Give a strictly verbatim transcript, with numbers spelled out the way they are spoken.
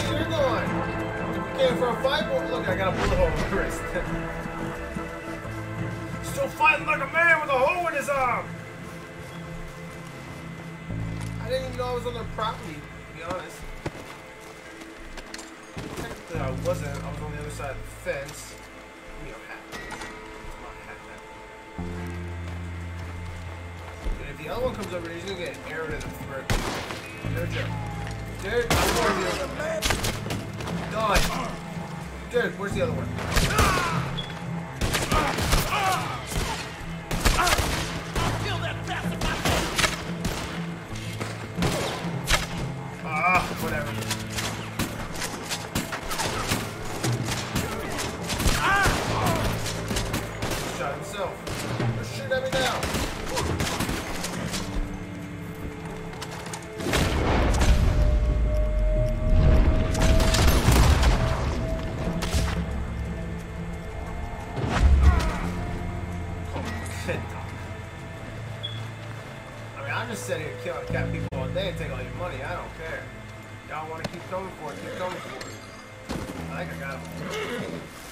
you're going? You came for a fight? Well, look, I got a bullet hole in my wrist. Still fighting like a man with a hole in his arm. I didn't even know I was on their property, to be honest. Technically, I wasn't. I was on the other side of the fence. Give me your hat. It's my hat, hat. And if the other one comes over, he's gonna get an arrow to the throat. No joke. Dude, I warned you. Die. Dude, where's the other one? Feel that pass in my face. Ah, whatever. Shot himself. Or shoot at me now. I mean, I'm just sitting here killing cat people all day and take all your money. I don't care. Y'all want to keep coming for it, keep coming for it. I think I got him.